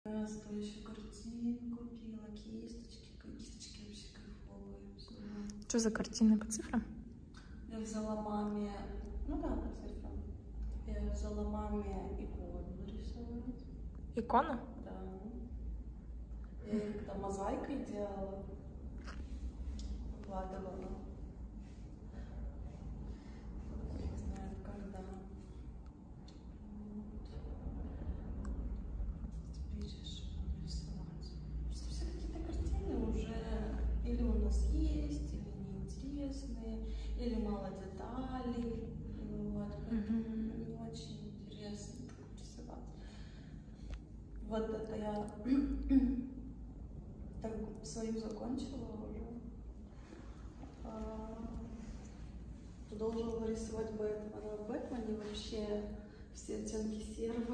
Что еще картину купила, кисточки вообще кайфовые. Что за картины по цифрам? Я взяла маме, ну да, по цифрам. Я взяла маме икону нарисовать. Икону? Да. Я их когда мозаикой делала, вкладывала. Не знаю, когда. Или у нас есть, или неинтересные, или мало деталей. Вот, поэтому не очень интересно рисовать. Вот это я так свою закончила уже. Продолжила рисовать Бэтмена. В Бэтмене вообще все оттенки серого.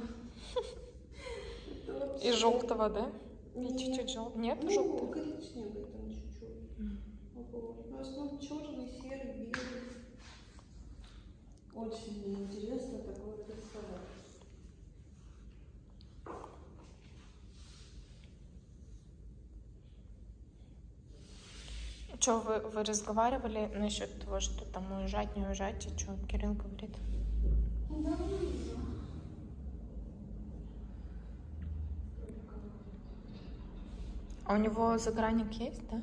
И желтого, да? И чуть-чуть желтого. Нет, желтого? Коричневый там чуть-чуть. В основном черный, серый, белый. Очень мне интересно такое рисовать. Что, вы разговаривали насчет того, что там уезжать, не уезжать, и что Кирилл говорит? Да. А у него загранник есть, да?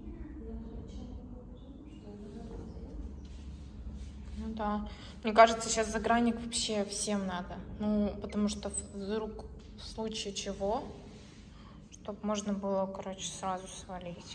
Ну да. Мне кажется, сейчас загранник вообще всем надо. Ну, потому что вдруг в случае чего, чтобы можно было, короче, сразу свалить.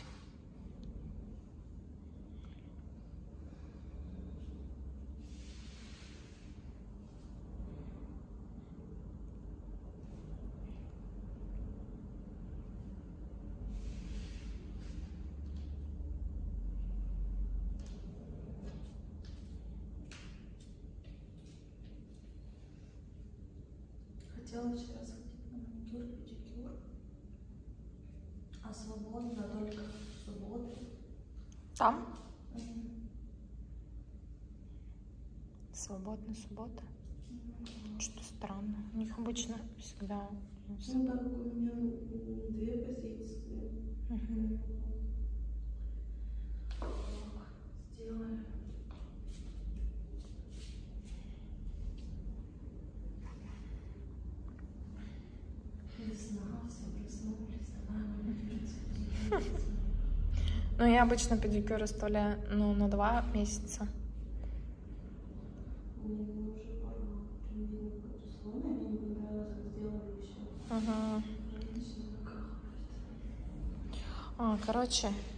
Хотела вчера сходить на маникюр, педикюр, а свободно только в субботу. Там? Свободная суббота? Что странно. У них обычно всегда... Ну так, у меня 2 позиции. Сделали. Весна, все проснулись, давай маникюр. Ну, я обычно педикюр оставляю, ну, на 2 месяца. Мне уже пора. Примерно как условно, мне не понравилось, как сделали еще. Короче,